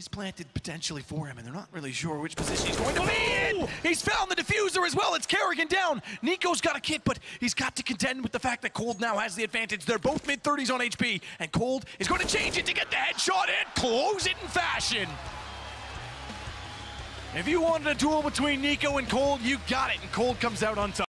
is planted potentially for him, and they're not really sure which position he's going to be in. He's found the diffuser as well. It's Kerrigan down. Nico's got a kit, but he's got to contend with the fact that Cold now has the advantage. They're both mid-30s on HP, and Cold is going to change it to get the headshot and close it in fashion. If you wanted a duel between Nico and Cold, you got it, and Cold comes out on top.